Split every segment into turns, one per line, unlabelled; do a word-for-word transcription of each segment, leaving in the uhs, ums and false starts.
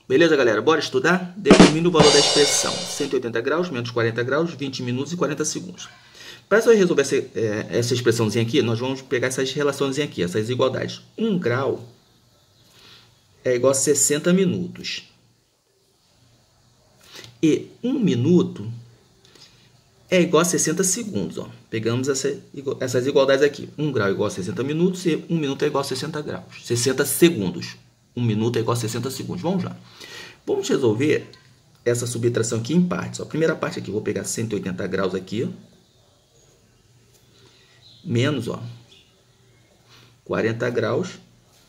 Beleza, galera? Bora estudar? Determine o valor da expressão cento e oitenta graus, menos quarenta graus, vinte minutos e quarenta segundos. Para resolver essa, é, essa expressãozinha aqui, nós vamos pegar essas relaçõezinhas aqui, essas igualdades. um grau é igual a sessenta minutos. E um minuto é igual a sessenta segundos. Ó. Pegamos essa, essas igualdades aqui. um grau é igual a sessenta minutos e um minuto é igual a sessenta graus. sessenta segundos. um minuto é igual a sessenta segundos. Vamos lá. Vamos resolver essa subtração aqui em partes. Ó. A primeira parte aqui, vou pegar cento e oitenta graus aqui. Ó. Menos, ó, quarenta graus,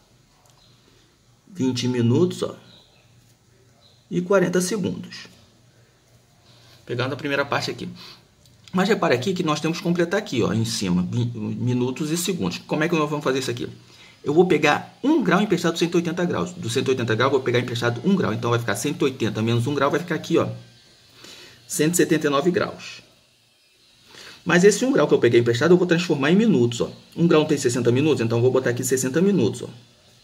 vinte minutos, ó, e quarenta segundos. Pegando a primeira parte aqui. Mas repare aqui que nós temos que completar aqui, ó, em cima, minutos e segundos. Como é que nós vamos fazer isso aqui? Eu vou pegar um grau emprestado do cento e oitenta graus. Do cento e oitenta graus, eu vou pegar emprestado um grau. Então, vai ficar cento e oitenta menos um grau, vai ficar aqui, ó, cento e setenta e nove graus. Mas esse um grau que eu peguei emprestado, eu vou transformar em minutos, ó. um grau tem sessenta minutos, então eu vou botar aqui sessenta minutos, ó.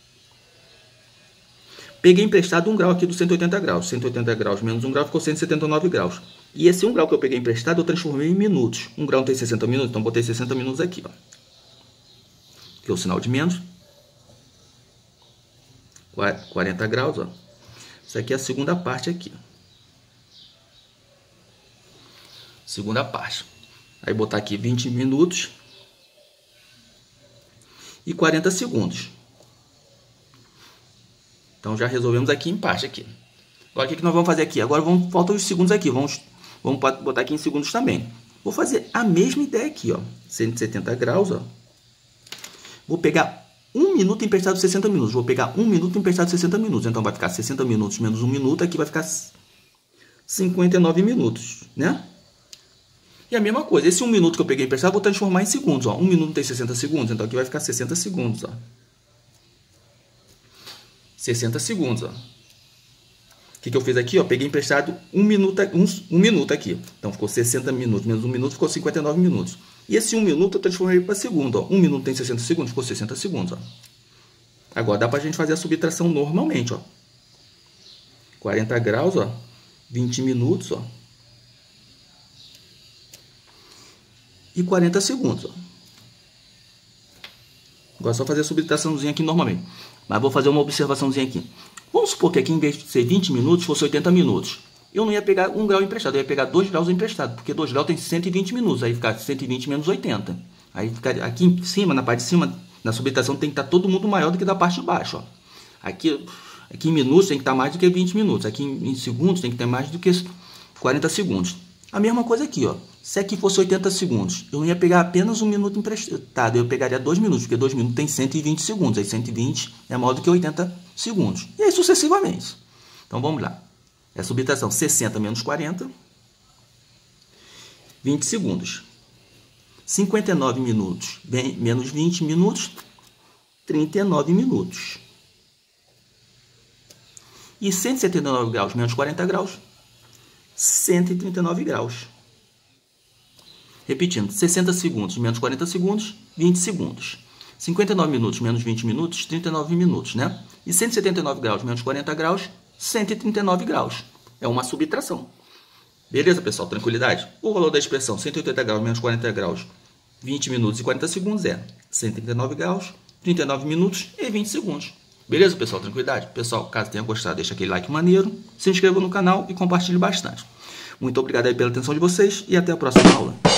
Peguei emprestado um grau aqui do cento e oitenta graus. cento e oitenta graus menos um grau ficou cento e setenta e nove graus. E esse um grau que eu peguei emprestado, eu transformei em minutos. um grau tem sessenta minutos, então eu botei sessenta minutos aqui, ó. Aqui é o sinal de menos. quarenta graus, ó. Isso aqui é a segunda parte aqui. Segunda parte. Aí botar aqui vinte minutos e quarenta segundos. Então já resolvemos aqui em parte aqui. Agora o que, que nós vamos fazer aqui? Agora vamos, faltam os segundos aqui. Vamos, vamos botar aqui em segundos também. Vou fazer a mesma ideia aqui, ó. cento e setenta graus, ó. Vou pegar um minuto emprestado de sessenta minutos. Vou pegar um minuto emprestado de sessenta minutos. Então vai ficar sessenta minutos menos um minuto. Aqui vai ficar cinquenta e nove minutos, né? E a mesma coisa, esse um minuto que eu peguei emprestado, vou transformar em segundos. Ó. um minuto tem sessenta segundos, então aqui vai ficar sessenta segundos. Ó. sessenta segundos. Ó. O que, que eu fiz aqui? Ó? Peguei emprestado um minuto, um, um minuto aqui. Então ficou sessenta minutos, menos um minuto, ficou cinquenta e nove minutos. E esse um minuto eu transformei para segundo. Ó. um minuto tem sessenta segundos, ficou sessenta segundos. Ó. Agora dá para a gente fazer a subtração normalmente. Ó. quarenta graus, ó. vinte minutos, ó. E quarenta segundos. Ó. Agora é só fazer a subtraçãozinha aqui normalmente. Mas vou fazer uma observaçãozinha aqui. Vamos supor que aqui, em vez de ser vinte minutos, fosse oitenta minutos. Eu não ia pegar um grau emprestado, eu ia pegar dois graus emprestado. Porque dois graus tem cento e vinte minutos. Aí fica cento e vinte menos oitenta. Aí fica aqui em cima, na parte de cima, na subtração, tem que estar todo mundo maior do que da parte de baixo. Ó. Aqui, aqui em minutos tem que estar mais do que vinte minutos. Aqui em, em segundos tem que ter mais do que quarenta segundos. A mesma coisa aqui, ó. Se aqui fosse oitenta segundos, eu não ia pegar apenas um minuto emprestado, eu pegaria dois minutos, porque dois minutos tem cento e vinte segundos, aí cento e vinte é maior do que oitenta segundos. E aí sucessivamente. Então vamos lá. É a subtração sessenta menos quarenta, vinte segundos. cinquenta e nove minutos menos vinte minutos, trinta e nove minutos. E cento e setenta e nove graus menos quarenta graus, cento e trinta e nove graus. Repetindo, sessenta segundos menos quarenta segundos, vinte segundos. cinquenta e nove minutos menos vinte minutos, trinta e nove minutos, né? E cento e setenta e nove graus menos quarenta graus, cento e trinta e nove graus. É uma subtração. Beleza, pessoal? Tranquilidade? O valor da expressão cento e oitenta graus menos quarenta graus, vinte minutos e quarenta segundos é cento e trinta e nove graus, trinta e nove minutos e vinte segundos. Beleza, pessoal? Tranquilidade? Pessoal, caso tenha gostado, deixa aquele like maneiro, se inscreva no canal e compartilhe bastante. Muito obrigado aí pela atenção de vocês e até a próxima aula.